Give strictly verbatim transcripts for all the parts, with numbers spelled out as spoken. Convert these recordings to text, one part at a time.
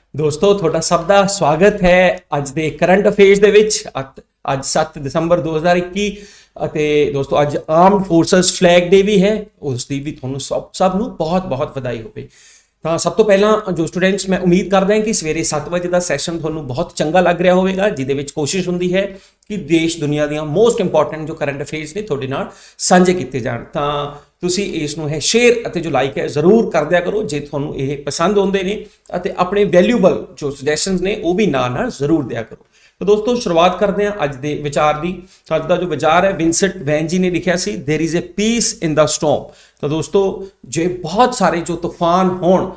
दोस्तों थोड़ा सब दा स्वागत है अज दे करंट अफेयर्स दे विच। अज सत्त दिसंबर दो हज़ार इक्की ਅਤੇ दोस्तों अज आर्म्ड फोर्सेस फ्लैग डे भी है, उसकी भी थोनों सब सब नूं बहुत बहुत वधाई होवे। तो सब तो पहला जो स्टूडेंट्स मैं उम्मीद करदा कि सवेरे सत्त बजे का सैशन थोनों बहुत चंगा लग रहा होगा, जिहदे विच कोशिश हुंदी है कि देश दुनिया दीआं मोस्ट इंपॉर्टेंट जो करंट अफेयर्स ने तुहाडे नाल साझे कीते जाण। तां तुसी इस नूं है शेयर अते जो लाइक है जरूर कर दिया करो जे तुहानूं इह पसंद आउंदे ने, अते अपने वैल्यूएबल जो सजैशनस ने वो भी नाल नाल जरूर दिया करो। तो दोस्तों शुरुआत करते हैं अज के विचार की। अज का जो विचार है विंसेंट वैन जी ने लिखा सी, there is a peace in the storm. तो दोस्तों जे बहुत सारे जो तूफान होण,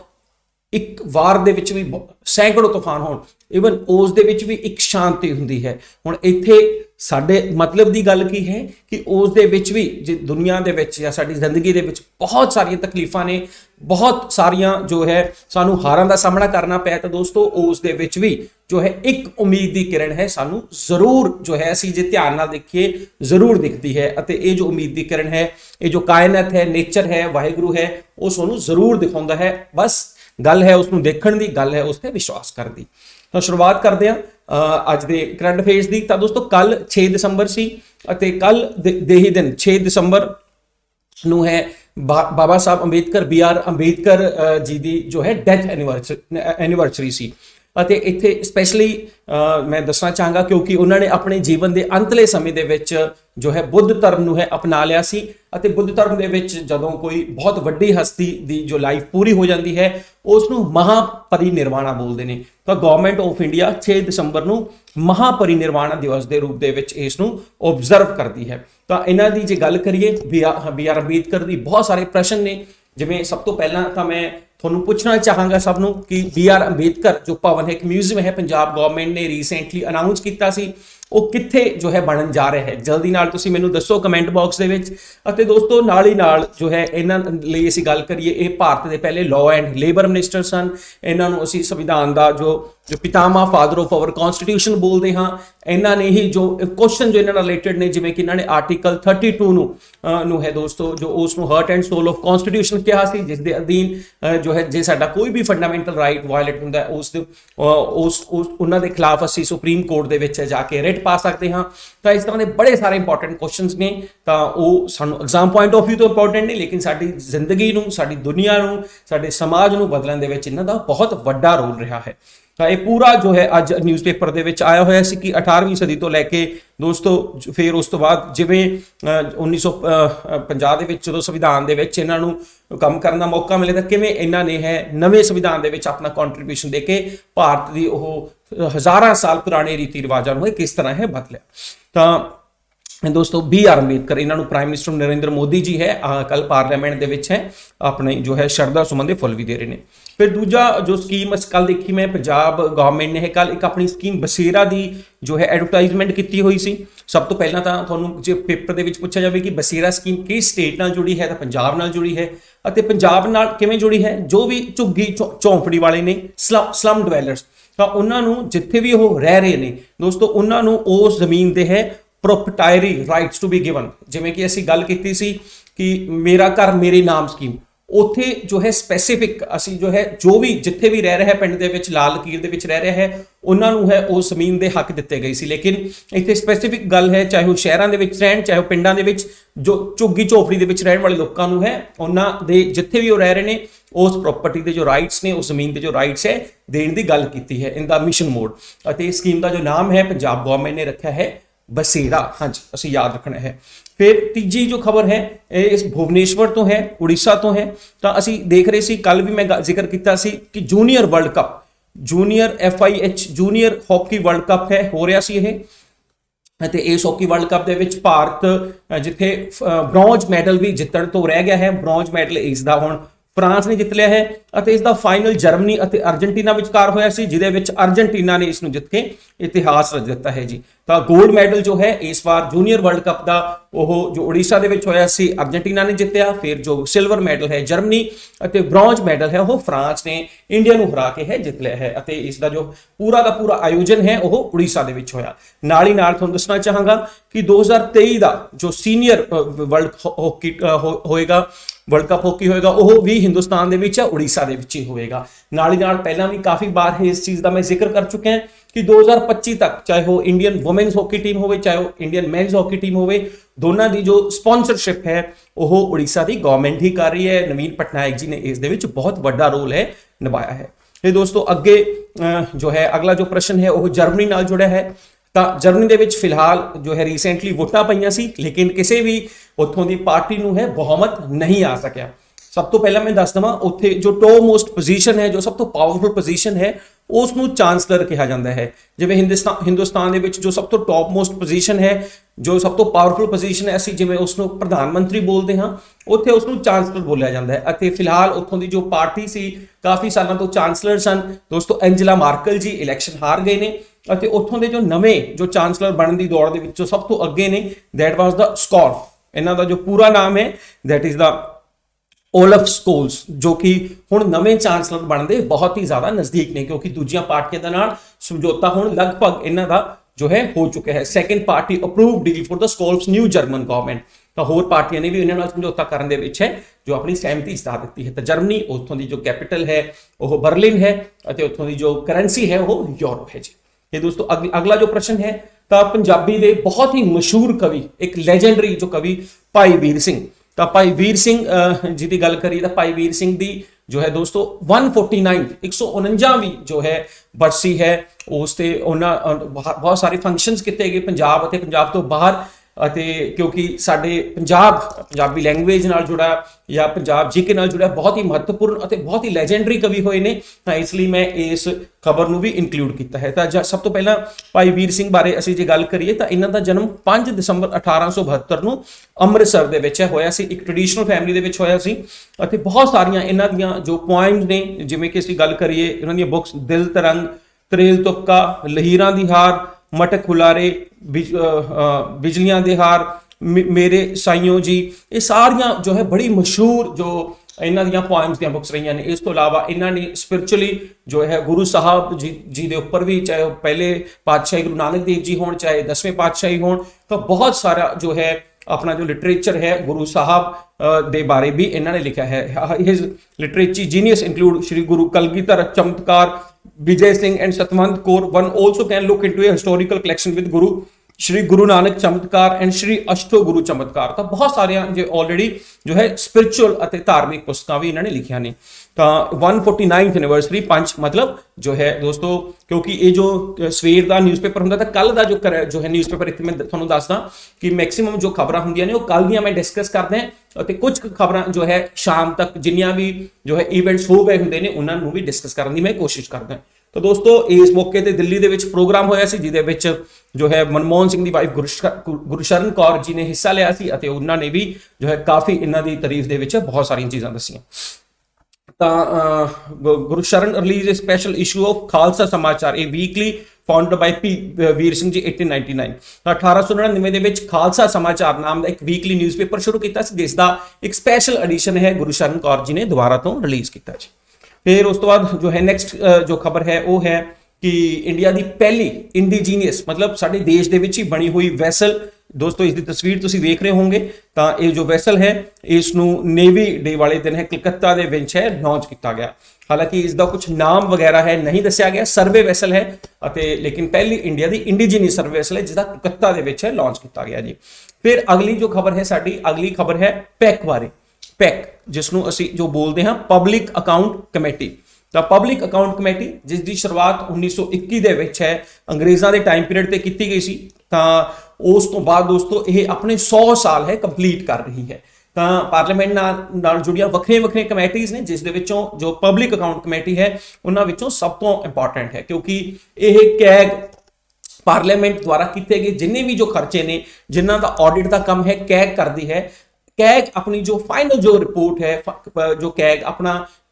एक वार दे विच भी सैकड़ों तूफान होण, इवन उस दे विच भी एक शांति हुंदी है। हुण इत्थे साडे मतलब की गल की है कि उस दे विच भी जे दुनिया दे विच या साडी जिंदगी दे विच बहुत सारियां तकलीफां ने, बहुत सारियां जो है सानू हारां दा सामना करना पिया। तो दोस्तों उस दे विच भी जो है एक उम्मीद की किरण है, सानू जरूर जो है असीं जे ध्यान नाल देखिए जरूर दिखती है। अते ये जो उम्मीद की किरण है, ये जो कायनात है, नेचर है, वाहिगुरू है, वो सानू जरूर दिखाउंदा है। बस गल है उसनूं देखण दी, गल है उस ते विश्वास करन दी। तो शुरुआत करते हैं अज के करंट अफेयर्स की। तो दोस्तों कल छे दिसंबर सी अते कल दे ही दिन छे दिसंबर नूं है बा, बाबा साहब अंबेडकर बी आर अंबेडकर जी की जो है डेथ एनिवर्सरी एनिवर्सरी सी। ਅਤੇ ਇੱਥੇ स्पैशली मैं दसना चाहांगा क्योंकि उन्होंने अपने जीवन के अंतले समय दे विच जो है बुद्ध धर्म नूं है अपना लिया सी। ਅਤੇ बुद्ध धर्म दे विच जदों कोई बहुत वड्डी हस्ती दी जो लाइफ पूरी हो जाती है उसनूं महापरिनिर्वाणा बोलते हैं। तो गवर्नमेंट ऑफ इंडिया छे दिसंबर नूं महापरिनिर्वाणा दिवस के रूप दे विच इसनूं ऑब्जर्व करती है। तो इन्हां दी जे गल करिए B R B R Ambedkar दी बहुत सारे प्रश्न ने। जिवें सब तो पहला तो मैं थोनों पूछना चाहांगा सबनों कि बी आर अंबेडकर जो भवन है, एक म्यूजियम है, पंजाब गवर्नमेंट ने रीसेंटली अनाउंस किया सी, वो कित्थे जो है बनन जा रहा है। जल्दी नाल तुसीं मैनूं दसो कमेंट बॉक्स दे विच। अते दोस्तों नाल ही नाल जो है इन्हां लई असीं गल करिए, ये भारत के पहले लॉ एंड लेबर मिनिस्टर सन। इन्हां नूं असीं संविधान का जो जो पितामह फादर ऑफ आवर कॉन्स्टिट्यूशन बोलते हाँ। इन्हां ने ही जो क्वेश्चन जो इन्हां नाल रिलेटेड ने, जिवें कि इन्हां ने आर्टिकल थर्टी टू नूं नूं है दोस्तों जो उसनूं heart and soul of constitution कहा सी, जिस दे अधीन जो है जे साडा कोई भी फंडामेंटल राइट वायलेट हुंदा है उस उस उन्हां दे खिलाफ असीं सुप्रीम कोर्ट दे विच जाके रिट पा सकते हाँ। तो इस तरह के बड़े सारे इंपॉर्टेंट क्वेश्चंस ने। तो वो सानू एग्जाम पॉइंट ऑफ व्यू तो इंपॉर्टेंट नहीं, लेकिन साडी जिंदगी नूं, साडी दुनिया नूं, साडे समाज नूं बदलण दे विच इन्हां दा बहुत वड्डा रोल रहा है। तो ये पूरा जो है अज न्यूज़पेपर दे विच आया होया सी कि अठारहवीं सदी तो लैके दोस्तों फिर उस तो बाद जिवें उन्नीस सौ पंजाह दे विच जदों संविधान दे विच इन्हां नूं काम करने का मौका मिले तो किवें इन्हां ने है नवें संविधान दे विच अपना कॉन्ट्रीब्यूशन दे के भारत की वो हज़ारां साल पुराने रीति रिवाजां नूं किस तरह है बदलिया। तो दोस्तों बी आर अंबेडकर इन्हां नूं प्राइम मिनिस्टर नरेंद्र मोदी जी है कल पार्लियामेंट दे विच है अपने जो है शरदा सुमन दे फुल भी दे रहे हैं। फिर दूजा जो स्कीम कल देखी मैं, पंजाब गवर्नमेंट ने है कल एक अपनी स्कीम बसेरा की जो है एडवरटाइजमेंट की हुई सी। सब तो पहला तो थोनों जो पेपर दे विच पूछा जाए कि बसेरा स्कीम किस स्टेट नाल जुड़ी है, तो पंजाब नाल जुड़ी है। अते पंजाब नाल किवें जुड़ी है, जो भी झुग्गी झोंपड़ी वाले ने, स्लम स्लम डिवेलपर्स, तो उन्होंने जिथे भी वो रह रहे हैं दोस्तों उन्होंने उस जमीन दे है proprietary rights to be given. जिवें कि असीं गल कीती सी कि मेरा घर मेरे नाम स्कीम, उत्थे जो है स्पैसीफिक असी जो है जो भी जिथे भी रह रहा है पिंड दे विच लाल लकीर दे विच रह रहा है उन्होंने है उस जमीन के हक दिते गए सी। लेकिन इत्थे स्पैसीफिक गल है चाहे वो शहरों के विच रहन चाहे वो पिंडां दे विच जो झुग्गी झोपड़ी दे विच रहण वाले लोगों को है उन्हां दे जिथे भी वो रह रहे हैं उस प्रॉपर्टी के जो राइट्स ने, उस जमीन के जो राइट्स है देण दी गल कीती है इन द मिशन मोड। अते इस स्कीम का जो नाम है पंजाब गवर्नमेंट ने रखा है बसेरा। हाँ जी असीं याद रखना है। फिर तीजी जो खबर है इस भुवनेश्वर तो है, उड़ीसा तो है। तो असीं देख रहे सी कल भी मैं जिक्र किया सी कि junior world cup, junior F I H junior hockey world cup है हो रहा सी यह। ते इस हॉकी वर्ल्ड कप दे विच भारत जिथे ब्रॉन्ज मैडल भी जितण तो रह गया है, ब्रॉन्ज मैडल इसदा हुण फ्रांस ने जित लिया है। अते इसका फाइनल जर्मनी अते अर्जेंटीना विचकार होया सी, जिहदे विच अर्जेंटीना ने इसनूं जित के इतिहास रच दिता है जी। तो गोल्ड मैडल जो है इस बार जूनीयर वर्ल्ड कप का वो जो उड़ीसा दे विच होया सी अर्जेंटीना ने जितया। फिर जो सिल्वर मैडल है जर्मनी अते ब्रॉन्ज मैडल है वो फ्रांस ने इंडिया नूं हरा के है जित लिया है। अते इसका जो पूरा का पूरा आयोजन है वो उड़ीसा दे विच होया। नाल ही नाल तुहानूं दसना चाहांगा कि दो हज़ार तेई का जो सीनियर वर्ल्ड हॉकी होएगा वर्ल्ड कप हॉकी होएगा वो भी हिंदुस्तान दे विच उड़ीसा दे विच ही होएगा। नाल ही नाल पहला भी काफ़ी बार इस चीज़ का मैं जिक्र कर चुके हैं कि दो हज़ार पच्ची तक चाहे वो इंडियन वुमेन्स हॉकी टीम हो चाहे वो इंडियन मेन्स हॉकी टीम हो, दोनों की जो स्पॉन्सरशिप है वो उड़ीसा की गवर्नमेंट ही कर रही है। नवीन पटनायक जी ने इस दे विच बहुत बड़ा रोल है निभाया है। तो दोस्तों अगे जो है अगला जो प्रश्न है वो जर्मनी नाल जुड़ा है। तो जर्मनी दे विच फिलहाल जो है रीसेंटली वोटां पईयां सी, लेकिन किसी भी उत्थों की पार्टी नूं है बहुमत नहीं आ सकिया। सब तो पहला मैं दस दवां उत्थे जो टॉप मोस्ट पोजीशन है, जो सब तो पावरफुल पोजीशन है, उसनूं चांसलर कहा जाता है। जिवें हिंदुस्तान हिंदुस्तान दे विच जो सब तो टॉप मोस्ट पोजीशन है, जो सब तो पावरफुल पोजीशन है, असीं जिवें उसनूं प्रधानमंत्री बोलते हाँ, उत्थे उसनूं चांसलर बोलिया जाता है। अते फिलहाल उत्थों की जो पार्टी सी काफ़ी सालों तो चांसलर सन दोस्तों एंजेला मार्कल जी इलैक्शन हार गए ने, अते उत्थों के जो नवें जो चांसलर बनने की दौड़ दे विच जो सब तो अगे ने दैट वाज द स्कॉट। इन्हां दा जो पूरा नाम है that is the Olaf Scholz, जो कि हुण नवें चांसलर बनते बहुत ही ज्यादा नजदीक ने, क्योंकि दूजियां पार्टियां दे नाल समझौता हुण लगभग इन्हां दा जो है हो चुका है। Second party approve deal for the Scholz new German government. तो होर पार्टियां ने भी इन्हां नाल समझौता करन दे विच है जो अपनी सहमति जता दी है। तो जर्मनी उत्थों की जो कैपिटल है वो बर्लिन है, और उत्थों की जो करेंसी है वो यूरो है जी। ये दोस्तों अग, अगला जो प्रश्न है तो पंजाबी दे बहुत ही मशहूर कवि, एक लेजेंडरी जो कवि भाई वीर सिंह, तो भाई वीर सिंह जी की गल करिए तो भाई वीर सिंह की जो है दोस्तों एक सौ उनचास एक सौ उनचासवीं जो है बरसी है, उसते बहुत सारे फंक्शनस किए गए पंजाब और पंजाब तो बाहर। क्योंकि साडे पंजाब पंजाबी लैंग्वेज नाल जुड़ा या पंजाब जीके नाल जुड़ा बहुत ही महत्वपूर्ण और बहुत ही लेजेंडरी कवि होए ने, तो इसलिए मैं इस खबर नूं भी इंक्लूड किया है। तो सब तो पहला भाई वीर सिंह बारे असीं जे गल करिए तो इन्हां दा जन्म पांच दिसंबर अठारह सौ बहत्तर नूं अमृतसर दे विच होया सी, एक ट्रेडिशनल फैमिली दे विच होया सी। अते बहुत सारियां इन्हां दियां जो पोएम्स ने, जिवें कि असीं गल करिए इन्हां दियां बुक्स दिल तरंग, त्रेल तुक्का, लहीरां दी हार, मटक हुलारे, बिज, बिजलियां दे हार, मेरे साइयों जी, ये सारियां जो है बड़ी मशहूर जो इन्हां दियां पोएम्स दियां बुक्स रही ने। इस तो इलावा इन्हां ने स्पिरिचुअली जो है गुरु साहब जी जी दे उपर भी, चाहे पहले पातशाही गुरु नानक देव जी होण चाहे दसवें पातशाही होण, तो बहुत सारा जो है अपना जो लिटरेचर है गुरु साहब दे बारे भी इन्होंने लिखा है। His literature genius include Shri Guru Kalgidhar Chamatkar, Vijay Singh and Satwant Kaur. One also can look into a historical collection with Guru Shri Guru Nanak चमत्कार एंड श्री अष्टो गुरु चमत्कार। तो बहुत सारे जो ऑलरेडी जो है स्पिरिचुअल और धार्मिक पुस्तकां भी इन्होंने लिखिया ने। तो वन फोर्टी नाइन्थ एनिवर्सरी पंच मतलब जो है दोस्तों, क्योंकि ये जो सवेर का न्यूज़पेपर होंदा था, कल का जो कर जो है न्यूज़पेपर इत्थे मैं तुहानूं दसदा कि मैक्सीमम जो खबर होंदियां ने वो कल दियां मैं डिस्कस करदा है, और कुछ खबर जो है शाम तक जिन्नियां भी जो है इवेंट्स हो गए होंदे ने उन्हां नूं भी डिस्कस करने की मैं कोशिश करदा। तो दोस्तों इस मौके ते दिल्ली दे विच प्रोग्राम होया सी, जिहदे विच जो है मनमोहन सिंह की वाइफ गुरशरण कौर जी ने हिस्सा लिया सी, अते उन्हां ने भी जो है काफ़ी इन्हां दी तारीफ दे विच बहुत सारियां चीज़ां दस्सियां। Gursharan release a special issue of Khalsa Samachar, a weekly founded by P Vir Singh ji अठारह सौ निन्यानवे। अठारह सौ निन्यानवे दे विच खालसा समाचार नाम का एक वीकली न्यूज़पेपर शुरू किया, जिसका एक स्पेशल एडिशन है गुरशरण कौर जी ने दोबारा तो रिलीज किया जी। फिर उस तो बाद जो है नेक्स्ट जो खबर है वो है कि इंडिया की पहली इंडिजीनियस मतलब साडे देश दे विच ही बनी हुई वैसल, दोस्तों इसकी तस्वीर तुसीं वेख रहे होंगे, तो ये जो वैसल है इसनूं नेवी डे वाले दिन है कलकत्ता दे विच है लॉन्च किया गया। हालांकि इसका कुछ नाम वगैरह है नहीं दस्सिया गया, सर्वे वैसल है अते लेकिन पहली इंडिया की इंडिजीनियस सर्वे वैसल है जिसका कलकत्ता दे विच है लॉन्च किया गया जी। फिर अगली जो खबर है साडी अगली खबर है पैक बारे, पैक जिसनों असी जो बोलते हैं पब्लिक अकाउंट कमेटी। तो पब्लिक अकाउंट कमेटी जिसकी शुरुआत उन्नीस सौ इक्की दे विच है अंग्रेज़ों के टाइम पीरियड ते की गई सी, तो उस तो बाद दोस्तों ये अपने सौ साल है कंप्लीट कर रही है। तो पार्लीमेंट नाल जुड़िया वक्रिया वक्रिया कमेटीज़ ने, जिस दे विचों जो पब्लिक अकाउंट कमेटी है उन्हां विचों सब तो इंपॉर्टेंट है, क्योंकि यह कैग पार्लीमेंट द्वारा किए गए जिन्ने भी जो खर्चे ने जिन्हां दा ऑडिट का काम है कैग करती है। कैग अपनी जो फाइनल जो रिपोर्ट है जो कैग अपना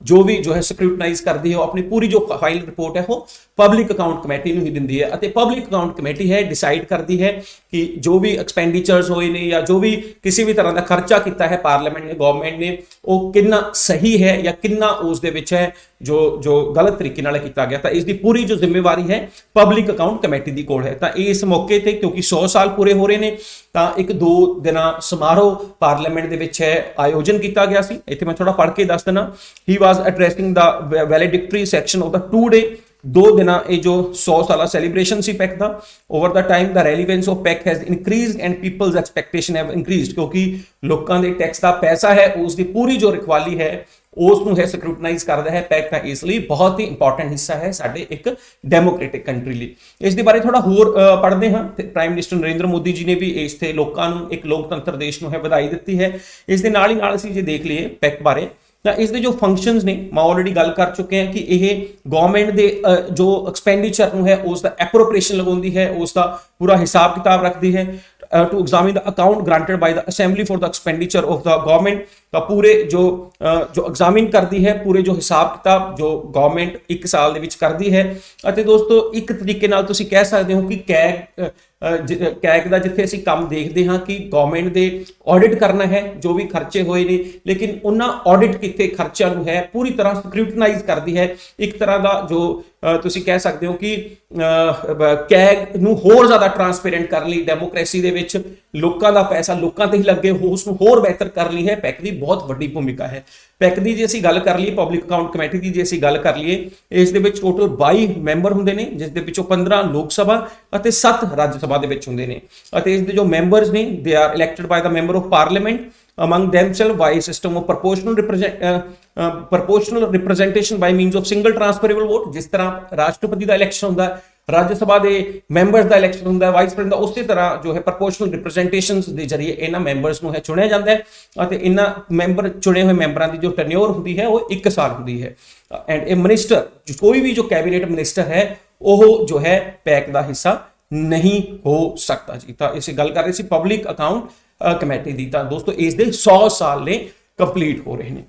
जो भी जो है स्क्रूटनाइज करती है, अपनी पूरी जो फाइल रिपोर्ट है वो पब्लिक अकाउंट कमेटी ਨੂੰ ਹੀ ਦਿੰਦੀ है। ਅਤੇ पब्लिक अकाउंट कमेटी है डिसाइड करती है कि जो भी एक्सपेंडिचर्स होए ने या जो भी किसी भी तरह का खर्चा किया है पार्लियामेंट ने गवर्नमेंट ने वो कितना सही है या कितना उस दे विच है जो जो गलत तरीके नाल किया गया। तो इसकी पूरी जो जिम्मेवारी है पब्लिक अकाउंट कमेटी की कोल है। तो इस मौके पर क्योंकि सौ साल पूरे हो रहे हैं तो एक दो दिन समारोह पार्लियामेंट दे विच है आयोजन किया गया सी। इत्थे मैं थोड़ा पढ़ के दस देना। He was addressing the valedictory section of the two day दो दिन ये जो सौ साल सेलिब्रेशन सी पैक का over the time the relevance of PAC has increased and people's expectation have increased क्योंकि लोगों के टैक्स का पैसा है उसकी पूरी जो रखवाली है उसनूं है स्क्रूटनाइज करता है पैक का, इसलिए बहुत ही इंपॉर्टेंट हिस्सा है साडे एक डेमोक्रेटिक कंट्री लिए। इसके बारे थोड़ा होर पढ़ते हैं। प्राइम मिनिस्टर नरेंद्र मोदी जी ने भी इस ते लोकां नूं एक लोकतंत्र देश नूं है बधाई दी है। इस दे नाल ही नाल असीं जे देख लिए पैक बारे ਤਾਂ ਇਸ ਦੇ ਜੋ ਫੰਕਸ਼ਨਸ ਨੇ ਮੈਂ ਆਲਰੇਡੀ ਗੱਲ ਕਰ ਚੁੱਕੇ ਹਾਂ ਕਿ ਇਹ ਗਵਰਨਮੈਂਟ ਦੇ ਜੋ ਐਕਸਪੈਂਡੀਚਰ ਨੂੰ ਹੈ ਉਸ ਦਾ ਐਪਰੋਪ੍ਰੀਏਸ਼ਨ ਲਗਾਉਂਦੀ ਹੈ, ਉਸ ਦਾ ਪੂਰਾ ਹਿਸਾਬ ਕਿਤਾਬ ਰੱਖਦੀ ਹੈ। To examine the account granted by the assembly for the expenditure of the government का पूरे जो जो एग्जामिन करती है पूरे जो हिसाब किताब जो गवर्नमेंट एक साल दे विच करती है। ਅਤੇ दोस्तों एक तरीके नाल तुसीं कह सकते हो कि कैग कैग का जिथे असीं काम देखते हाँ कि गवर्नमेंट दे ऑडिट करना है जो भी खर्चे होए ने, लेकिन उन्होंने ऑडिट किए खर्चों नूं है पूरी तरह स्क्रूटनाइज करती है। एक तरह का जो तुसीं कह सकते हो कि कैग नूं होर ज़्यादा ट्रांसपेरेंट कर ली, डेमोक्रेसी दे विच लोकां दा पैसा लोकां ते ही लगे उसनूं होर बेहतर कर ली है। पैक की बहुत वड्डी भूमिका है। पैक की जे असीं गल कर लीए पब्लिक अकाउंट कमेटी की जे असीं गल कर लीए इस दे विच टोटल बाई मैंबर हुंदे ने जिस दे विचों पंद्रह लोक सभा अते सत्त राज्य सभा दे विच हुंदे ने। अते इस दे जो मैंबर्स ने they are elected by the member of parliament among themselves by a system of proportional represent uh, uh, proportional representation by means of single transferable vote। जिस तरह राष्ट्रपति का इलेक्शन होता है, राज्य सभा के मैंबर्स का इलेक्शन होता है, वाइस प्रेसिडेंट उस तरह जो है प्रोपोर्शनल रिप्रेजेंटेशन के जरिए इन्होंने मैंबर्स को है चुनिया जाता है। और इन्होंने मैंबर चुने हुए मैंबरों की जो टर्न्योर होती है वो एक साल होती है। एंड ए मिनिस्टर कोई भी जो कैबिनेट मिनिस्टर है वो जो है पैक का हिस्सा नहीं हो सकता जी। तो इसे गल कर रहे सी पब्लिक अकाउंट कमेटी दी। तो दोस्तों इस दे सौ साल ने कंप्लीट हो रहे हैं।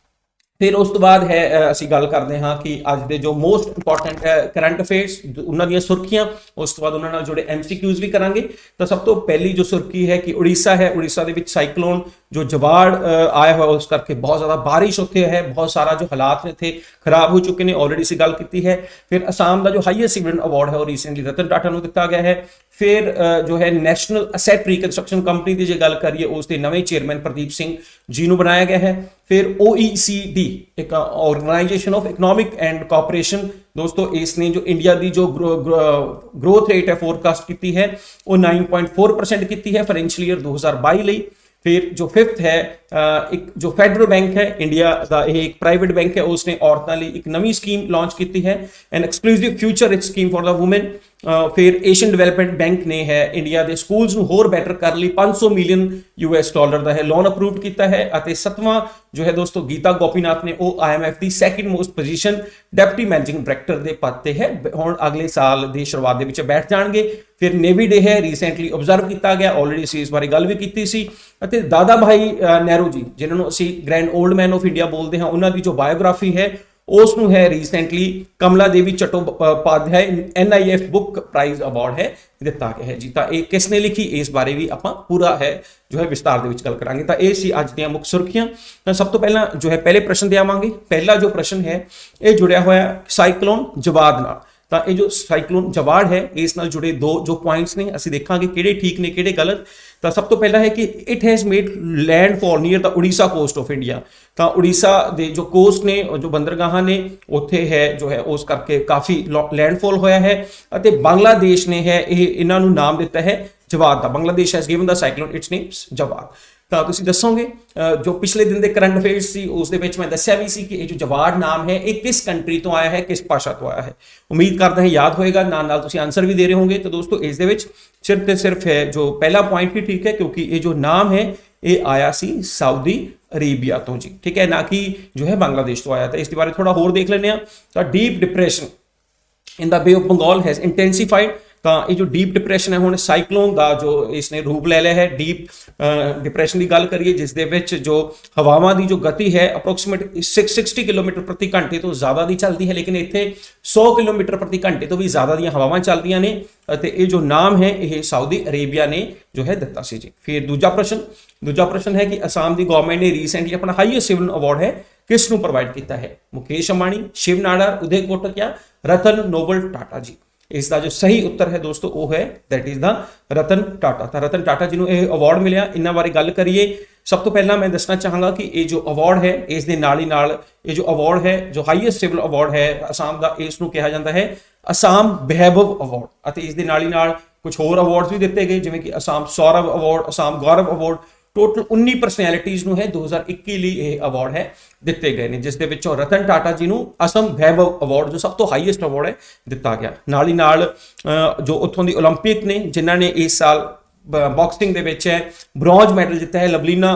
फिर उस तो बाद है असी गल करते हाँ कि अज के जो मोस्ट इंपॉर्टेंट करंट अफेयर्स उन्होंने सुर्खियां, उस तो बाद उन्होंने जुड़े एम सी क्यूज भी करांगे। तो सब तो पहली जो सुर्खी है कि उड़ीसा है, उड़ीसा के साइक्लोन जो जवाड़ आया हुआ उस करके बहुत ज़्यादा बारिश उत्थे है, बहुत सारा जो हालात ने थे खराब हो चुके हैं, ऑलरेडी सी गल की है। फिर असम का जो हाईएस्ट सिविलियन अवार्ड है वो रिसेंटली रतन टाटा को दिता गया है। फिर जो है नैशनल असैट रिकनस्ट्रक्शन कंपनी की जो गल करिए उसके नवे चेयरमैन प्रदीप सिंह जी को बनाया गया है। फिर ओ ई सी डी एक organisation of economic and cooperation दोस्तों इसने जो इंडिया की जो ग्रो, ग्रो, ग्रोथ रेट है फोरकास्ट की है वो नाइन पॉइंट फोर परसेंट की है फाइनेंशियल ईयर दो हज़ार बाई लई। फिर जो फिफ्थ है एक जो फेडरल बैंक है इंडिया का एक प्राइवेट बैंक है उसने औरतों लिए एक नवी स्कीम लॉन्च की है, an exclusive future rich scheme for the women. फिर एशियन डेवलपमेंट बैंक ने है इंडिया के स्कूल्स नूं होर बैटर कर ली पाँच सौ मिलियन यूएस डॉलर का है लोन अप्रूव किया है। और सतवां जो है दोस्तों गीता गोपीनाथ ने वो आई एम एफ की second most position deputy managing director के पद से है, हुण अगले साल की शुरुआत के विच बैठ जाएंगे। फिर नेवी डे है रिसेंटली ऑब्जर्व किया गया, ऑलरेडी असीं इस बारे गल भी की सी। ਅਤੇ दादा भाई नेहरू जी जिन्होंने असीं grand old man of India बोलते हैं उन्होंने जो बायोग्राफी है उसनूं है recently Kamala Devi Chattopadhyay N I F book prize award है दिता गया है जी। तो ये किसने लिखी इस बारे भी आप पूरा है जो है विस्तार के गल करांगे। तो ये सी अज दी मुख्य सुर्खियां। तो सब तो पहला जो है पहले प्रश्न देवांगे। पहला जो प्रश्न है ये जुड़िया होया साइक्लोन जवाद नाल। तो ये जो साइक्लोन जवाड़ है इस नाल जुड़े दो जो पॉइंट्स ने असीं देखांगे किहड़े ठीक ने किहड़े गलत। तो सब तो पहला है कि it has made landfall near the Orissa coast of India. तो उड़ीसा के जो कोस्ट ने जो बंदरगाह ने उत्थे है जो है उस करके काफ़ी लैंडफॉल होया है। और बांग्लादेश ने है इन्हां नूं नाम दिता है जवाद का। Bangladesh has given the cyclone its names Jawad. तो तुसीं दसोगे जो पिछले दिन के करंट अफेयर्स सी उस दे विच मैं दस्सिया भी सी कि ये जो जवाड़ नाम है ये किस कंट्री तो आया है, किस भाषा तो आया है। उम्मीद करता है याद होएगा, नाल नाल तुसीं आंसर भी दे रहे होंगे। तो दोस्तों इस दे विच सिर्फ ते सिर्फ है जो पहला पॉइंट भी ठीक है क्योंकि ये जो नाम है ये आया सी सऊदी अरेबिया तो जी, ठीक है, ना कि जो है बांग्लादेश तो आया था। इसके बारे थोड़ा होर देख लेने। तो deep depression in the bay of Bengal has intensified ਤਾਂ ਇਹ ਜੋ ਡੀਪ ਡਿਪਰੈਸ਼ਨ ਹੈ ਹੁਣ ਸਾਈਕਲੋਨ ਦਾ ਜੋ ਇਸਨੇ ਰੂਪ ਲੈ ਲਿਆ ਹੈ। ਡੀਪ ਡਿਪਰੈਸ਼ਨ ਦੀ ਗੱਲ ਕਰੀਏ ਜਿਸ ਦੇ ਵਿੱਚ ਜੋ ਹਵਾਵਾਂ ਦੀ ਜੋ ਗਤੀ ਹੈ ਅਪਰੋਕਸੀਮੇਟ साठ ਕਿਲੋਮੀਟਰ ਪ੍ਰਤੀ ਘੰਟੇ ਤੋਂ ਜ਼ਿਆਦਾ ਦੀ ਚੱਲਦੀ ਹੈ, ਲੇਕਿਨ ਇੱਥੇ सौ ਕਿਲੋਮੀਟਰ ਪ੍ਰਤੀ ਘੰਟੇ ਤੋਂ ਵੀ ਜ਼ਿਆਦਾ ਦੀਆਂ ਹਵਾਵਾਂ ਚੱਲਦੀਆਂ ਨੇ ਅਤੇ ਇਹ ਜੋ ਨਾਮ ਹੈ ਇਹ ਸਾਊਦੀ ਅਰੇਬੀਆ ਨੇ ਜੋ ਹੈ ਦਿੱਤਾ ਸੀ ਜੀ। ਫਿਰ ਦੂਜਾ ਪ੍ਰਸ਼ਨ ਦੂਜਾ ਪ੍ਰਸ਼ਨ ਹੈ ਕਿ ਅਸਾਮ ਦੀ ਗਵਰਨਮੈਂਟ ਨੇ ਰੀਸੈਂਟਲੀ ਆਪਣਾ ਹਾਈਐਸਟ ਸਿਵਲ ਅਵਾਰਡ ਹੈ किस ਨੂੰ प्रोवाइड किया है? मुकेश अंबानी, शिव नाडर, उदय कोटक या रतन नोबल टाटा जी। इसका जो सही उत्तर है दोस्तों वो है that is the Ratan Tata. तो रतन टाटा जी को यह अवार्ड मिला। इन्होंने बारे गल करिए सब तो पहला मैं दसना चाहांगा कि ये जो अवार्ड है इस दे नाल ही नाल ये जो अवार्ड है जो हाईएस्ट सिविल अवार्ड है असम का इसनूं कहा जाता है असम वैभव अवार्ड। इस दे नाल ही नाल कुछ होर अवार्ड्स भी दिते गए जिवें कि Assam Saurabh award, Assam Gaurav award. Total उन्नीस परसनैलिटीज़ नूं है दो हज़ार इक्की लिए यह अवार्ड है दिते गए हैं, जिस दे विचों रतन टाटा जी नूं असम वैभव अवार्ड जो सब तो हाईएस्ट अवार्ड है दिता गया। नाल ही नाल जो उत्थों दी ओलंपिक ने जिन्हां ने इस साल बॉक्सिंग दे विच है ब्रॉन्ज मैडल जिता है लवलीना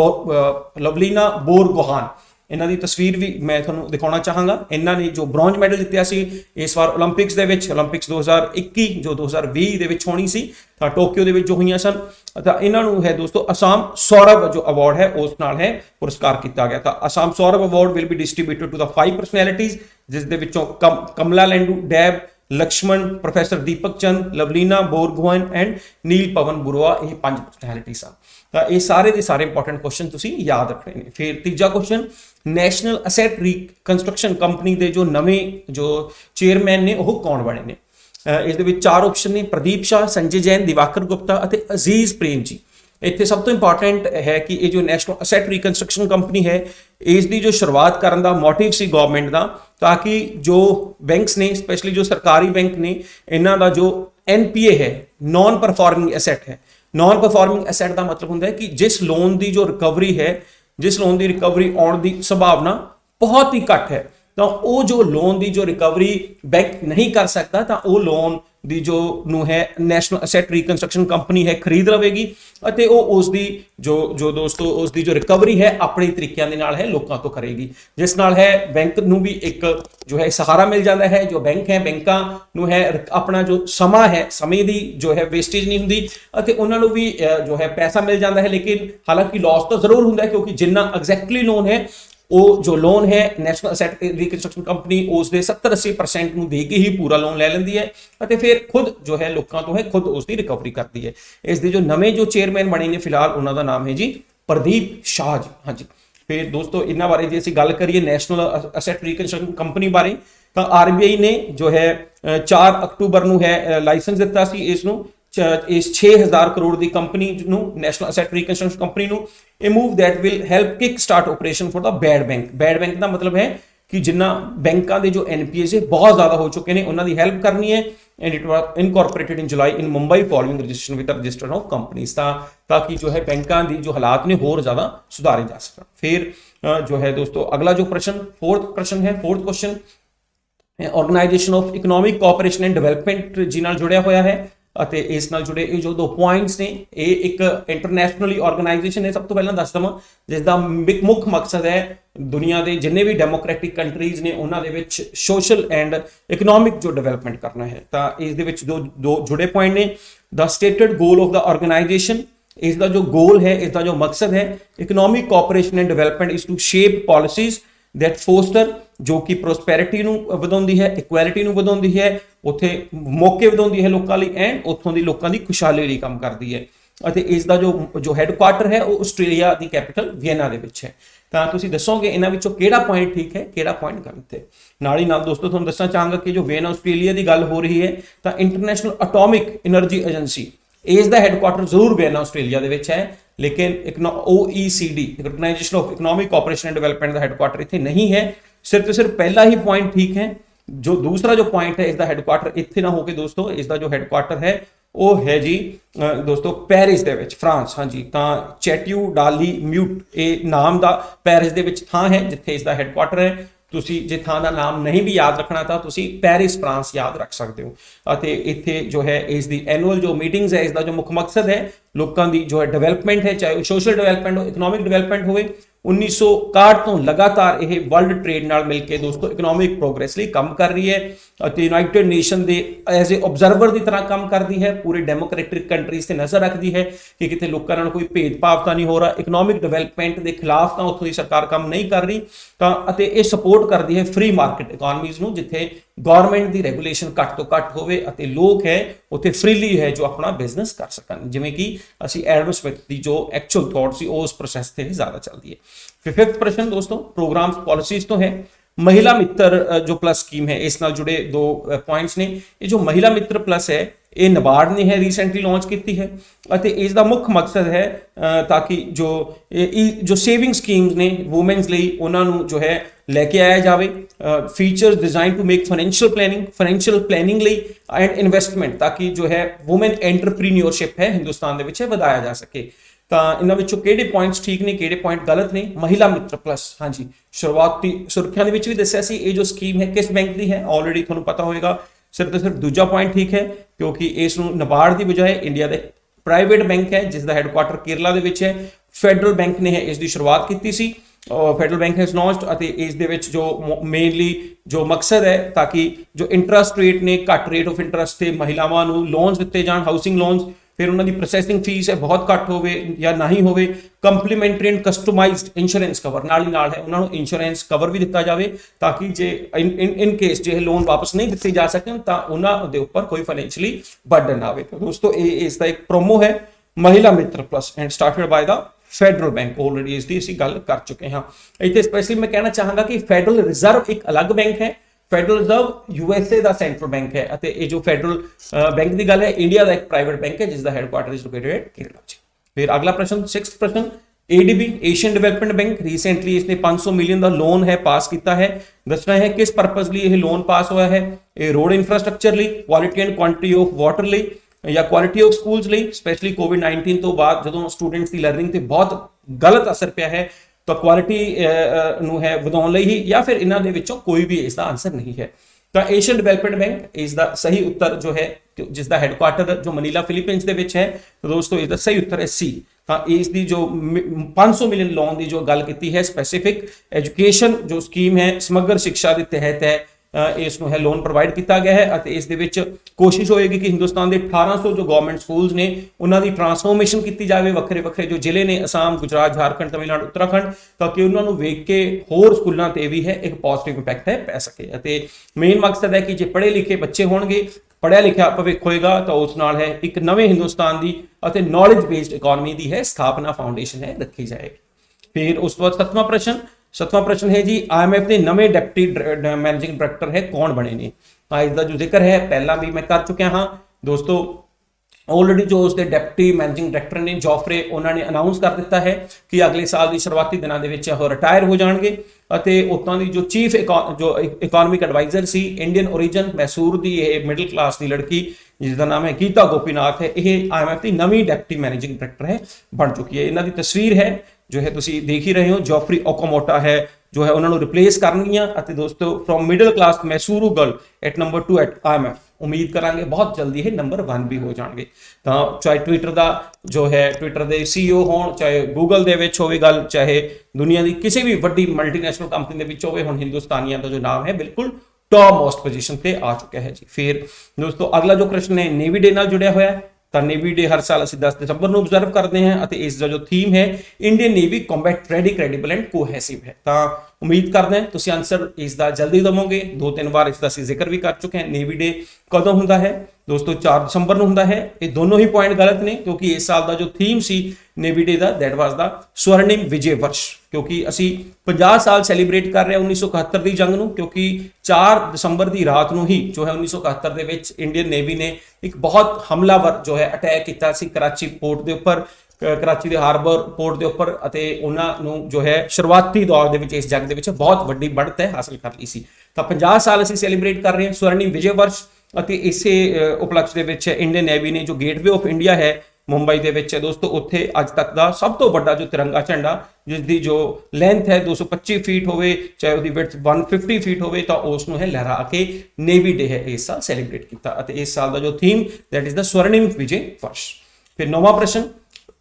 लवलीना बोरगोहान। इन्हां दी तस्वीर भी मैं तुहानूं दिखाउणा चाहांगा। इन्हां ने जो ब्रॉन्ज मैडल जित्तिया सी इस बार ओलंपिक्स दे विच ओलंपिक्स दो हज़ार इक्की जो दो हज़ार बीस दे विच होनी सी तां टोक्यो दे विच जो होईयां सन। तां इन्हां नूं है दोस्तों असम सौरभ जो अवार्ड है उस नाल है पुरस्कार किया गया। तां Assam Saurabh award will be distributed to the five personalities जिस दे विचों कम कमला लैंडू डैब, लक्ष्मण, प्रोफैसर दीपक चंद, लवलीना बोरगोहान एंड नील पवन बुरवा ये पांच परसनैलिटीज़ आ। तो ये सारे के सारे इंपॉर्टेंट क्वेश्चन तुसीं याद रखने हैं। फिर तीजा question national asset reconstruction company के जो नवें जो चेयरमैन ने वो कौन बने ने? इस दे विच चार ऑप्शन ने प्रदीप शाह, संजय जैन, दिवाकर गुप्ता और अजीज प्रेम जी। इत्थे सब तो इंपॉर्टेंट है कि ये जो नैशनल असैट रिकंस्ट्रक्शन कंपनी है इसकी जो शुरुआत करने का मोटिव सी गवर्नमेंट का ताकि जो बैंक्स ने स्पैशली जो सरकारी बैंक ने इन्हों का जो एन पी ए है नॉन परफॉर्मिंग एसैट है। नॉन परफॉर्मिंग एसैट का मतलब होता है कि जिस लोन की जो रिकवरी है जिस लोन की रिकवरी आने की संभावना बहुत ही घट है तो वो जो लोन की जो रिकवरी बैंक नहीं कर सकता तो वो लोन दी जो नू है नैशनल असैट रिकंस्ट्रक्शन कंपनी है खरीद लवेगी और वो उसकी जो जो दोस्तों उसकी जो रिकवरी है अपने तरीकों के नाल है लोगों तो करेगी जिस नाल है बैंक नू भी एक जो है सहारा मिल जाता है। जो बैंक है बैंकां नू है अपना जो समा है समय की जो है वेस्टेज नहीं होंदी और उन्होंने भी जो है पैसा मिल जाता है। लेकिन हालांकि लॉस तो जरूर होंदा है क्योंकि जिन्ना एग्जैक्टली लोन है वो जो लोन है नैशनल असैट रिकंस्ट्रक्शन कंपनी उसके सत्तर अस्सी परसेंट नूं दे के ही पूरा लोन ले लेंदी है और फिर खुद जो है लोगों तो है खुद उसकी रिकवरी करती है। इसके जो नवे जो चेयरमैन बने ने फिलहाल उन्होंने नाम है जी प्रदीप शाह जी। हाँ जी फिर दोस्तों इन्होंने बारे जे असीं गल करिए नैशनल असैट रिकंस्ट्रक्शन कंपनी बारे तो आर बी आई ने जो है चार अक्टूबर नूं है लाइसेंस दिता सी इसनूं इस छे हज़ार करोड़ की company national asset reconstruction company a move that will help kick start operation for the bad bank. Bad bank का मतलब है कि जिन्ना बैंकों के जो एन पी ए बहुत ज्यादा हो चुके हैं उन्होंने हैल्प करनी है and it was incorporated in July in Mumbai following registration with the register of companies ताकि जो है बैंकों की जो हालात ने होर ज्यादा सुधारे जा सकन। फिर जो है दोस्तों अगला जो प्रश्न फोर्थ प्रश्न है fourth question organisation of economic cooperation and development जी नाल जुड़िया होया है और इस नाल जुड़े जो दो पॉइंट्स ने ये एक इंटरनेशनली ऑर्गेनाइजेशन है। सब तो पहला दस दवां जिसका मुख्य मकसद है दुनिया के जिन्ने भी डेमोक्रेटिक कंट्रीज ने उन्होंने सोशल एंड इकोनॉमिक जो डेवलपमेंट करना है तो इस दो दो जुड़े पॉइंट ने the stated goal of the organisation इसका जो गोल है इसका जो मकसद है economic cooperation and development is to shape policies that foster जो कि प्रोस्पैरिटी नूं वधाउंदी है इक्वैलिटी नूं वधाउंदी है उत्थे मौके वधाउंदी है लोकां लई एंड उत्थों दी लोकां दी खुशहाली लई काम करदी है। ਅਤੇ ਇਸ ਦਾ ਜੋ ਜੋ ਹੈੱਡਕੁਆਟਰ ਹੈ ਉਹ ਆਸਟ੍ਰੇਲੀਆ ਦੀ ਕੈਪੀਟਲ ਵੀਅਨਾ ਦੇ ਵਿੱਚ ਹੈ। ਤਾਂ ਤੁਸੀਂ ਦੱਸੋਗੇ ਇਹਨਾਂ ਵਿੱਚੋਂ ਕਿਹੜਾ ਪੁਆਇੰਟ ਠੀਕ ਹੈ ਕਿਹੜਾ ਪੁਆਇੰਟ ਗਲਤ ਹੈ। ਨਾਲ ਹੀ ਨਾਲ ਦੋਸਤੋ ਤੁਹਾਨੂੰ ਦੱਸਣਾ ਚਾਹਾਂਗਾ ਕਿ ਜੋ ਵੀਅਨਾ ਆਸਟ੍ਰੇਲੀਆ ਦੀ ਗੱਲ ਹੋ ਰਹੀ ਹੈ ਤਾਂ ਇੰਟਰਨੈਸ਼ਨਲ ਐਟੋਮਿਕ એનર્ਜੀ ਏਜੰਸੀ ਇਸ ਦਾ ਹੈੱਡਕੁਆਟਰ ਜ਼ਰੂਰ ਵੀਅਨਾ ਆਸਟ੍ਰੇਲੀਆ ਦੇ ਵਿੱਚ ਹੈ लेकिन O E C D organisation of economic cooperation and development का हैडक्वार्टर इत्थे नहीं है। सिर्फ तो सिर्फ पहला ही पॉइंट ठीक है। जो दूसरा जो पॉइंट है इसका हैडक्वार्टर इत्थे ना होके दोस्तों इसका जो हैडक्वार्टर है वो है जी दोस्तों पेरिस दे विच फ्रांस। हाँ जी तो चैट्यू डाली म्यूट ये नाम का पेरिस दे विच थां है जिथे इसका हैडक्वार्टर है। तुसी जे थां दा नाम नहीं भी याद रखना तो तुसी पेरिस फ्रांस याद रख सकते हो। अते इत्थे जो है इसकी एनुअल जो मीटिंग्स है इसका जो मुख्य मकसद है लोगों की जो है डेवलपमेंट है चाहे सोशल डेवलपमेंट हो इकोनॉमिक डेवलपमेंट हो उन्नीस सौ इकसठ ਤੋਂ ਲਗਾਤਾਰ ਇਹ ਵਰਲਡ ਟ੍ਰੇਡ ਨਾਲ ਮਿਲ ਕੇ ਦੋਸਤੋ ਇਕਨੋਮਿਕ ਪ੍ਰੋਗਰੈਸ ਲਈ ਕੰਮ ਕਰ ਰਹੀ ਹੈ ਅਤੇ ਯੂਨਾਈਟਿਡ ਨੇਸ਼ਨ ਦੇ ਐਜ਼ ਅ ਆਬਜ਼ਰਵਰ ਦੀ ਤਰ੍ਹਾਂ ਕੰਮ ਕਰਦੀ ਹੈ। ਪੂਰੇ ਡੈਮੋਕ੍ਰੈਟਿਕ ਕੰਟਰੀਜ਼ ਤੇ ਨਜ਼ਰ ਰੱਖਦੀ ਹੈ ਕਿ ਕਿਤੇ ਲੋਕਾਂ ਨਾਲ ਕੋਈ ਭੇਦਭਾਵ ਤਾਂ ਨਹੀਂ ਹੋ ਰਿਹਾ, ਇਕਨੋਮਿਕ ਡਿਵੈਲਪਮੈਂਟ ਦੇ ਖਿਲਾਫ ਤਾਂ ਉੱਥੋਂ ਦੀ ਸਰਕਾਰ ਕੰਮ ਨਹੀਂ ਕਰ ਰਹੀ ਤਾਂ ਅਤੇ ਇਹ ਸਪੋਰਟ ਕਰਦੀ ਹੈ ਫ੍ਰੀ ਮਾਰਕੀਟ ਇਕਨੋਮੀਜ਼ ਨੂੰ, ਜਿੱਥੇ ਗਵਰਨਮੈਂਟ ਦੀ ਰੈਗੂਲੇਸ਼ਨ ਘੱਟ ਤੋਂ ਘੱਟ ਹੋਵੇ ਅਤੇ ਲੋਕ ਹੈ ਉੱਥੇ ਫ੍ਰੀਲੀ ਹੈ ਜੋ ਆਪਣਾ ਬਿਜ਼ਨਸ ਕਰ ਸਕਣ, ਜਿਵੇਂ ਕਿ ਅਸੀਂ ਐਡਮ ਸਮਿਥ ਦੀ ਜੋ ਐਕਚੁਅਲ ਥਾਟ ਸੀ ਉਸ ਪ੍ਰੋਸੈਸ ਤੇ ਜ਼ਿਆਦਾ ਚੱਲਦੀ ਹੈ। फिर फिफ्थ प्रश्न दोस्तों प्रोग्राम्स पॉलिसीज तो है महिला मित्र जो प्लस स्कीम है, इस नाल जुड़े दो पॉइंट्स ने। ये जो महिला मित्र प्लस है ये नाबार्ड ने है रीसेंटली लॉन्च की है ਅਤੇ ਇਸ ਦਾ ਮੁੱਖ ਮਕਸਦ ਹੈ ਤਾਂ ਕਿ ਜੋ ਜੋ ਸੇਵਿੰਗ ਸਕੀਮਸ ਨੇ ਵੂਮਨਸ ਲਈ ਉਹਨਾਂ ਨੂੰ ਜੋ ਹੈ ਲੈ ਕੇ ਆਇਆ ਜਾਵੇ। Features design to make financial planning financial planning ਲਈ ਐਂਡ ਇਨਵੈਸਟਮੈਂਟ ਤਾਂ ਕਿ ਜੋ ਹੈ ਵੂਮਨ ਐਂਟਰਪ੍ਰੀਨਿਓਰਸ਼ਿਪ ਹੈ ਹਿੰਦੁਸਤਾਨ ਦੇ ਵਿੱਚ ਵਧਾਇਆ ਜਾ ਸਕੇ। ਤਾਂ ਇਹਨਾਂ ਵਿੱਚੋਂ ਕਿਹੜੇ ਪੁਆਇੰਟਸ ਠੀਕ ਨੇ ਕਿਹੜੇ ਪੁਆਇੰਟ ਗਲਤ ਨੇ। ਮਹਿਲਾ ਮਿੱਤਰ ਪਲਸ, ਹਾਂਜੀ ਸ਼ੁਰੂਆਤੀ ਸੁਰਖੀਆਂ ਦੇ ਵਿੱਚ ਵੀ ਦੱਸਿਆ ਸੀ ਇਹ ਜੋ ਸਕੀਮ ਹੈ ਕਿਸ ਬੈਂਕ ਦੀ ਹੈ, ਆਲਰੇਡੀ ਤੁਹਾਨੂੰ ਪਤਾ ਹੋਏਗਾ। ਸਿਰਫ ਤੇ ਸਿਰਫ ਦੂਜਾ ਪੁਆਇੰਟ ਠੀਕ ਹੈ ਕਿਉਂਕਿ ਇਸ ਨੂੰ ਨਾਬਾਰਡ ਦੀ ਬਜਾਏ ਇੰਡੀਆ ਦੇ ਪ੍ਰਾਈਵੇਟ ਬੈਂਕ ਹੈ ਜਿਸ ਦਾ ਹੈਡਕੁਆਟਰ ਕੇਰਲਾ ਦੇ ਵਿੱਚ ਹੈ। ਫੈਡਰਲ ਬੈਂਕ ਨੇ ਇਸ ਦੀ ਸ਼ੁਰੂਆਤ ਕੀਤੀ ਸੀ, ਫੈਡਰਲ ਬੈਂਕ ਹੈਜ਼ ਲੌਂਚਡ ਅਤੇ ਇਸ ਦੇ ਵਿੱਚ ਜੋ ਮੇਨਲੀ ਜੋ ਮਕਸਦ ਹੈ ਤਾਂ ਕਿ ਜੋ ਇੰਟਰਸਟ ਰੇਟ ਨੇ ਘੱਟ ਰੇਟ ਆਫ ਇੰਟਰਸਟ ਤੇ ਮਹਿਲਾਵਾਂ ਨੂੰ ਲੋਨਸ ਦਿੱਤੇ ਜਾਣ, ਹਾਊਸਿੰਗ ਲੋਨਸ, ਫਿਰ ਉਹਨਾਂ ਦੀ ਪ੍ਰੋਸੈਸਿੰਗ ਫੀਸ ਹੈ ਬਹੁਤ ਘੱਟ ਹੋਵੇ ਜਾਂ ਨਹੀਂ ਹੋਵੇ। Complimentary and customised insurance cover ਨਾਲ ਹੀ ਨਾਲ ਹੈ ਉਹਨਾਂ ਨੂੰ ਇੰਸ਼ੋਰੈਂਸ ਕਵਰ ਵੀ ਦਿੱਤਾ ਜਾਵੇ ਤਾਂ ਕਿ ਜੇ ਇਨ ਕੇਸ ਜੇ ਲੋਨ ਵਾਪਸ ਨਹੀਂ ਦਿੱਤੇ ਜਾ ਸਕਣ ਤਾਂ ਉਹਨਾਂ ਦੇ ਉੱਪਰ ਕੋਈ ਫਾਈਨੈਂਸ਼ੀਅਲੀ ਬਰਡਨ ਆਵੇ। ਦੋਸਤੋ ਇਹ ਇਸ ਦਾ ਇੱਕ ਪ੍ਰੋਮੋ ਹੈ Mahila Mitra plus and started by the federal bank, already ਇਸ ਦੀ ਅਸੀਂ ਗੱਲ ਕਰ ਚੁੱਕੇ ਹਾਂ। ਇੱਥੇ ਸਪੈਸ਼ਲੀ ਮੈਂ ਕਹਿਣਾ ਚਾਹਾਂਗਾ ਕਿ ਫੈਡਰਲ ਰਿਜ਼ਰਵ ਇੱਕ ਅਲੱਗ ਬੈਂਕ ਹੈ, ਫੈਡਰਲ ਰਿਜ਼ਰਵ ਯੂਐਸਏ ਦਾ ਸੈਂਟਰਲ ਬੈਂਕ ਹੈ ਅਤੇ ਇਹ ਜੋ ਫੈਡਰਲ ਬੈਂਕ ਦੀ ਗੱਲ ਹੈ ਇੰਡੀਆ ਦਾ ਇੱਕ ਪ੍ਰਾਈਵੇਟ ਬੈਂਕ ਹੈ ਜਿਸ ਦਾ headquarter is located at Kerala ਚ। ਫਿਰ ਅਗਲਾ ਪ੍ਰਸ਼ਨ ਸਿਕਸਥ ਪ੍ਰਸ਼ਨ ADB Asian development bank recently ਇਸਨੇ ਪੰਜ ਸੌ ਮਿਲੀਅਨ ਦਾ ਲੋਨ ਹੈ ਪਾਸ ਕੀਤਾ ਹੈ। ਦੱਸਣਾ ਹੈ ਕਿਸ ਪਰਪਸ ਲਈ ਇਹ ਲੋਨ ਪਾਸ ਹੋਇਆ ਹੈ। ਇਹ ਰੋਡ ਇਨਫਰਾਸਟ੍ਰਕਚਰ ਲਈ, quality and quantity of water ਲਈ ਜਾਂ ਕੁਆਲਿਟੀ ਆਫ ਸਕੂਲਸ ਲਈ, ਸਪੈਸ਼ਲੀ ਕੋਵਿਡ ਨਾਈਨਟੀਨ ਤੋਂ ਬਾਅਦ ਜਦੋਂ ਸਟੂਡੈਂਟਸ ਦੀ ਲਰਨਿੰਗ ਤੇ ਬਹੁਤ ਗਲਤ ਅਸਰ ਪਿਆ ਹੈ ਤਾਂ ਕੁਆਲਿਟੀ ਨੂੰ ਹੈ ਵਧਾਉਣ ਲਈ ਹੀ ਜਾਂ ਫਿਰ ਇਹਨਾਂ ਦੇ ਵਿੱਚੋਂ ਕੋਈ ਵੀ ਇਸ ਦਾ ਆਨਸਰ ਨਹੀਂ ਹੈ। ਤਾਂ ਏਸ਼ੀਅਨ ਡਿਵੈਲਪਮੈਂਟ ਬੈਂਕ ਇਸ ਦਾ ਸਹੀ ਉੱਤਰ ਜੋ ਹੈ ਜਿਸ ਦਾ ਹੈਡਕੁਆਟਰ ਜੋ ਮਨੀਲਾ ਫਿਲੀਪੀਨਸ ਦੇ ਵਿੱਚ ਹੈ ਤਾਂ ਦੋਸਤੋ ਇਸ ਦਾ ਸਹੀ ਉੱਤਰ ਹੈ ਸੀ। ਤਾਂ ਇਸ ਦੀ ਜੋ ਪੰਜ ਸੌ ਮਿਲੀਅਨ ਲੋਨ ਦੀ ਜੋ ਗੱਲ ਕੀਤੀ ਹੈ ਸਪੈਸੀਫਿਕ ਐਜੂਕੇਸ਼ਨ ਜੋ ਸਕੀਮ ਹੈ ਸਮਗਰ ਸਿੱਖਿਆ ਦੇ ਤਹਿਤ ਹੈ ਇਸ ਨੂੰ ਹੈ ਲੋਨ ਪ੍ਰੋਵਾਈਡ ਕੀਤਾ ਗਿਆ ਹੈ ਅਤੇ ਇਸ ਦੇ ਵਿੱਚ ਕੋਸ਼ਿਸ਼ ਹੋਏਗੀ ਕਿ ਹਿੰਦੁਸਤਾਨ ਦੇ ਅਠਾਰਾਂ ਸੌ ਜੋ ਗਵਰਨਮੈਂਟ ਸਕੂਲਸ ਨੇ ਉਹਨਾਂ ਦੀ ਟਰਾਂਸਫਾਰਮੇਸ਼ਨ ਕੀਤੀ ਜਾਵੇ। ਵੱਖਰੇ ਵੱਖਰੇ ਜੋ ਜ਼ਿਲ੍ਹੇ ਨੇ ਅਸਾਮ, ਗੁਜਰਾਤ, ਝਾਰਖੰਡ, ਤਮਿਲਨਾਡੂ, ਉੱਤਰਾਖੰਡ ਤਾਂ ਕਿ ਉਹਨਾਂ ਨੂੰ ਵੇਖ ਕੇ ਹੋਰ ਸਕੂਲਾਂ ਤੇ ਵੀ ਹੈ ਇੱਕ ਪੋਜ਼ਿਟਿਵ ਇੰਪੈਕਟ ਹੈ ਪੈ ਸਕੇ ਅਤੇ ਮੇਨ ਮਕਸਦ ਹੈ ਕਿ ਜੇ ਪੜ੍ਹੇ ਲਿਖੇ ਬੱਚੇ ਹੋਣਗੇ, ਪੜ੍ਹਿਆ ਲਿਖਿਆ ਭਵਿੱਖ ਹੋਏਗਾ ਤਾਂ ਉਸ ਨਾਲ ਹੈ ਇੱਕ ਨਵੇਂ ਹਿੰਦੁਸਤਾਨ ਦੀ ਅਤੇ ਨੌਲੇਜ ਬੇਸਡ ਇਕਨੋਮੀ ਦੀ ਹੈ ਸਥਾਪਨਾ ਫਾਊਂਡੇਸ਼ਨ ਹੈ ਰੱਖੀ ਜਾਏਗੀ। ਫਿਰ ਉਸ ਤੋਂ ਬਾਅਦ ਸੱਤਵਾਂ ਪ੍ਰਸ਼ਨ ਸੱਤਵਾਂ ਪ੍ਰਸ਼ਨ ਹੈ ਜੀ ਆਈਐਮਐਫ ਦੇ ਨਵੇਂ ਡਿਪਟੀ ਮੈਨੇਜਿੰਗ ਡਾਇਰੈਕਟਰ ਹੈ ਕੌਣ ਬਣੇ ਨੇ। ਤਾਂ ਇਸ ਦਾ ਜੋ ਜ਼ਿਕਰ ਹੈ ਪਹਿਲਾਂ ਵੀ ਮੈਂ ਕਰ ਚੁੱਕਿਆ ਹਾਂ ਦੋਸਤੋ। ਆਲਰੇਡੀ ਜੋ ਉਸ ਦੇ ਡਿਪਟੀ ਮੈਨੇਜਿੰਗ ਡਾਇਰੈਕਟਰ ਨੇ ਜੌਫਰੇ ਉਹਨਾਂ ਨੇ ਅਨਾਉਂਸ ਕਰ ਦਿੱਤਾ ਹੈ ਕਿ ਅਗਲੇ ਸਾਲ ਦੀ ਸ਼ੁਰੂਆਤੀ ਦਿਨਾਂ ਦੇ ਵਿੱਚ ਉਹ ਰਿਟਾਇਰ ਹੋ ਜਾਣਗੇ ਅਤੇ ਉੱਥੋਂ ਦੀ ਜੋ ਚੀਫ ਜੋ ਇਕਨੋਮਿਕ ਐਡਵਾਈਜ਼ਰ ਸੀ ਇੰਡੀਅਨ ਓਰੀਜਨ ਮੈਸੂਰ ਦੀ ਇਹ ਮਿਡਲ ਕਲਾਸ ਦੀ ਲੜਕੀ ਜਿਸ ਦਾ ਨਾਮ ਹੈ ਗੀਤਾ ਗੋਪੀਨਾਥ ਹੈ ਇਹ ਆਈਐਮਐਫ ਦੀ ਨਵੀਂ ਡਿਪਟੀ ਮੈਨੇਜਿੰਗ ਡਾਇਰੈਕਟਰ ਹੈ ਬਣ ਚੁੱਕੀ ਹੈ। ਇਹਨਾਂ ਦੀ ਤਸਵੀਰ ਹੈ ਜੋ ਹੈ ਤੁਸੀਂ ਦੇਖ ਹੀ ਰਹੇ ਹੋ। ਜੌਫਰੀ ਓਕਾਮੋਟਾ ਹੈ ਜੋ ਹੈ ਉਹਨਾਂ ਨੂੰ ਰਿਪਲੇਸ ਕਰਨਗੀਆਂ ਅਤੇ ਦੋਸਤੋ from middle class Mysuru girl at number two at IMF ਉਮੀਦ ਕਰਾਂਗੇ ਬਹੁਤ ਜਲਦੀ ਇਹ ਨੰਬਰ वन ਵੀ ਹੋ ਜਾਣਗੇ। ਤਾਂ ਚਾਹੇ ਟਵਿੱਟਰ ਦਾ ਜੋ ਹੈ ਟਵਿੱਟਰ ਦੇ ਸੀਈਓ ਹੋਣ, ਚਾਹੇ ਗੂਗਲ ਦੇ ਵਿੱਚ ਹੋਵੇ ਗੱਲ, ਚਾਹੇ ਦੁਨੀਆ ਦੀ ਕਿਸੇ ਵੀ ਵੱਡੀ ਮਲਟੀਨੈਸ਼ਨਲ ਕੰਪਨੀ ਦੇ ਵਿੱਚ ਹੋਵੇ, ਹੁਣ ਹਿੰਦੁਸਤਾਨੀਆਂ ਦਾ ਜੋ ਨਾਮ ਹੈ ਬਿਲਕੁਲ ਟॉप मोस्ट पोजीशन पे आ चुका है जी। फिर दोस्तों अगला जो प्रश्न है नेवी डे नाल जुड़िया हुआ है। तो नेवी डे हर साल ਅਸੀਂ दस दिसंबर ਨੂੰ ऑब्जर्व करते हैं ਅਤੇ ਇਸ ਦਾ ਜੋ ਥੀਮ ਹੈ Indian navy combat ready, credible and cohesive ਹੈ। ਤਾਂ ਉਮੀਦ ਕਰਦੇ ਹਾਂ ਤੁਸੀਂ ਆਨਸਰ ਇਸ ਦਾ ਜਲਦੀ ਦਵੋਗੇ। ਦੋ ਤਿੰਨ ਵਾਰ ਇਸ ਦਾ ਅਸੀਂ ਜ਼ਿਕਰ ਵੀ ਕਰ ਚੁੱਕੇ ਹਾਂ। ਨੇਵੀ ਡੇ ਕਦੋਂ ਹੁੰਦਾ ਹੈ ਦੋਸਤੋ? ਚਾਰ ਦਸੰਬਰ ਨੂੰ ਹੁੰਦਾ ਹੈ। ਇਹ ਦੋਨੋਂ ਹੀ ਪੁਆਇੰਟ ਗਲਤ ਨੇ ਕਿਉਂਕਿ ਇਸ ਸਾਲ ਦਾ ਜੋ ਥੀਮ ਸੀ ਨੇਵੀ ਡੇ ਦਾ that was the Swarnim Vijay Varsh, ਕਿਉਂਕਿ ਅਸੀਂ ਪੰਜਾਹ ਸਾਲ ਸੈਲੀਬ੍ਰੇਟ ਕਰ ਰਹੇ ਹਾਂ ਉੱਨੀ ਸੌ ਇਕਹੱਤਰ ਦੀ ਜੰਗ ਨੂੰ, ਕਿਉਂਕਿ ਚਾਰ ਦਸੰਬਰ ਦੀ ਰਾਤ ਨੂੰ ਹੀ ਜੋ ਹੈ ਉੱਨੀ ਸੌ ਇਕਹੱਤਰ ਦੇ ਵਿੱਚ ਇੰਡੀਅਨ ਨੇਵੀ ਨੇ ਇੱਕ ਬਹੁਤ ਹਮਲਾਵਰ ਜੋ ਹੈ ਅਟੈਕ ਕੀਤਾ ਸੀ ਕਰਾਚੀ ਪੋਰਟ ਦੇ ਉੱਪਰ, ਕਰਾਚੀ ਦੇ ਹਾਰਬਰ ਪੋਰਟ ਦੇ ਉੱਪਰ ਅਤੇ ਉਹਨਾਂ ਨੂੰ ਜੋ ਹੈ ਸ਼ੁਰੂਆਤੀ ਦੌਰ ਦੇ ਵਿੱਚ ਇਸ ਜੰਗ ਦੇ ਵਿੱਚ ਬਹੁਤ ਵੱਡੀ बढ़त ਹੈ ਹਾਸਲ ਕਰ ਲਈ ਸੀ। ਤਾਂ ਪੰਜਾਹ ਸਾਲ ਅਸੀਂ ਸੈਲੀਬ੍ਰੇਟ ਕਰ ਰਹੇ ਹਾਂ ਸਵਰਨਿਮ ਵਿਜੇ ਵਰਸ਼ ਅਤੇ ਇਸੇ ਉਪਲਕਸ਼ ਦੇ ਵਿੱਚ ਇੰਡੀਅਨ ਨੇਵੀ ਨੇ ਜੋ ਗੇਟਵੇ ਆਫ ਇੰਡੀਆ ਹੈ ਮੁੰਬਈ ਦੇ ਵਿੱਚ ਦੋਸਤੋ ਉੱਥੇ ਅੱਜ ਤੱਕ ਦਾ ਸਭ ਤੋਂ ਵੱਡਾ ਜੋ ਤਿਰੰਗਾ ਝੰਡਾ ਜਿਸ ਦੀ ਜੋ ਲੈਂਥ ਹੈ ਦੋ ਸੌ ਪੱਚੀ ਫੀਟ ਹੋਵੇ ਚਾਹੇ ਉਹਦੀ ਵਿਡਥ ਇੱਕ ਸੌ ਪਚਾਸ ਫੀਟ ਹੋਵੇ ਤਾਂ ਉਸ ਨੂੰ ਹੈ ਲਹਿਰਾ ਕੇ ਨੇਵੀ ਡੇ ਹੈ ਇਸ ਸਾਲ ਸੈਲੀਬ੍ਰੇਟ ਕੀਤਾ ਅਤੇ ਇਸ ਸਾਲ ਦਾ ਜੋ theme that is the Swarnim Vijay Varsh. ਫਿਰ ਨੌਵਾਂ ਪ੍ਰਸ਼ਨ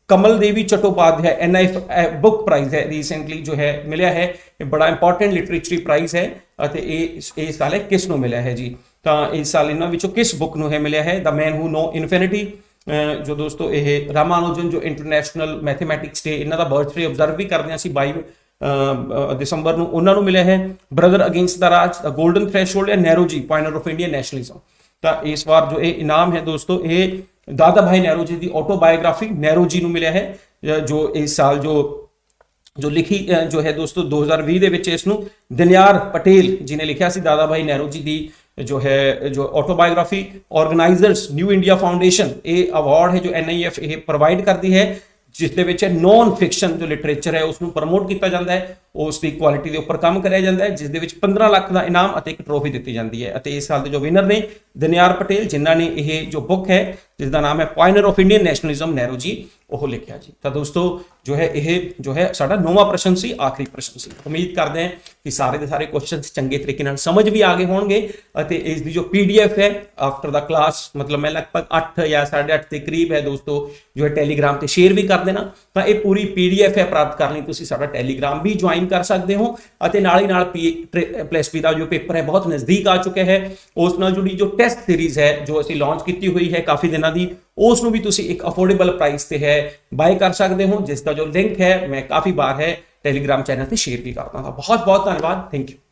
Kamal Devi Chattopadhyay N I book prize है रीसेंटली जो है मिलया है, बड़ा इंपॉर्टेंट लिटरेचरी प्राइज है ਅਤੇ ਇਹ ਇਸ ਸਾਲ ਕਿਸ ਨੂੰ ਮਿਲਿਆ ਹੈ ਜੀ। ਤਾਂ ਇਸ ਸਾਲ ਇਹਨਾਂ ਵਿੱਚੋਂ ਕਿਸ ਬੁੱਕ ਨੂੰ ਹੈ ਮਿਲਿਆ ਹੈ? ਦ ਮੈਨ ਹੂ ਨੋ ਇਨਫਿਨਿਟੀ, ਜੋ ਦੋਸਤੋ ਇਹ ਰਾਮਾਨੁਜਨ ਜੋ ਇੰਟਰਨੈਸ਼ਨਲ ਮੈਥਮੈਟਿਕਸ ਡੇ ਇਹਨਾਂ ਦਾ ਬਰਥਡੇ ਆਬਜ਼ਰਵ ਵੀ ਕਰਦੇ ਹਾਂ ਅਸੀਂ ਬਾਈ ਦਸੰਬਰ ਨੂੰ, ਉਹਨਾਂ ਨੂੰ ਮਿਲਿਆ ਹੈ। Brother against the Raj, the golden threshold, Nehru ji pioneer of Indian nationalism. ਤਾਂ ਇਸ ਵਾਰ ਜੋ ਇਹ ਇਨਾਮ ਹੈ ਦੋਸਤੋ ਇਹ ਦਾਦਾ ਭਾਈ ਨਹਿਰੂ ਜੀ ਦੀ ਆਟੋਬਾਇਓਗ੍ਰਾਫੀ ਨਹਿਰੂ ਜੀ ਨੂੰ ਮਿਲਿਆ ਹੈ, ਜੋ ਇਸ ਸਾਲ ਜੋ जो लिखी जो है दोस्तों दो हज़ार बीस ਦੇ ਵਿੱਚ ਇਸ ਨੂੰ ਦਿਨਿਆਰ ਪਟੇਲ ਜੀ ਨੇ ਲਿਖਿਆ ਸੀ। ਦਾਦਾ ਭਾਈ ਨਹਿਰੂ ਜੀ ਦੀ जो है जो autobiography organisers new India foundation ये अवार्ड है जो एन आई एफ ये प्रोवाइड करती है, जिस दे विच नॉन फिक्शन जो लिटरेचर है उसनू प्रमोट किया जाता है, उसकी क्वालिटी के उपर काम कराया जाता है, जिस दे विच पंद्रह लाख का इनाम और एक ट्रॉफी दी जाती है। इस साल के जो विनर ने दिनयार पटेल, जिन्होंने ये जो बुक है जिसका नाम है पॉइनर ऑफ इंडियन नैशनलिज्म नਹਿਰੂ जी वो लिखा जी। तो दोस्तों जो है ये जो है साडा नौवां प्रश्न सी, आखिरी प्रश्न सी। उम्मीद करते हैं कि सारे के सारे क्वेश्चन चंगे तरीके नाल समझ भी आ गए होंगे। इसकी जो पी डी एफ है आफ्टर द क्लास मतलब मैं लगभग अठ या साढ़े अठ के करीब है दोस्तों जो है टैलीग्राम से शेयर भी कर देना। तो ये पूरी पी डी एफ है प्राप्त करनी तुसीं साडा टैलीग्राम भी ज्वाइन कर सकते हो। नाल ही नाल पी प्लस पी का जो पेपर है बहुत नज़दीक आ चुका है, उस नाल जुड़ी जो टेस्ट सीरीज़ है जो असीं लॉन्च की हुई है काफ़ी दिनों की, उसनू भी तुसी एक अफोर्डेबल प्राइस से है बाय कर सकते हो, जिसका जो लिंक है मैं काफ़ी बार है टैलीग्राम चैनल पर शेयर भी करता था। बहुत बहुत धन्यवाद, थैंक यू।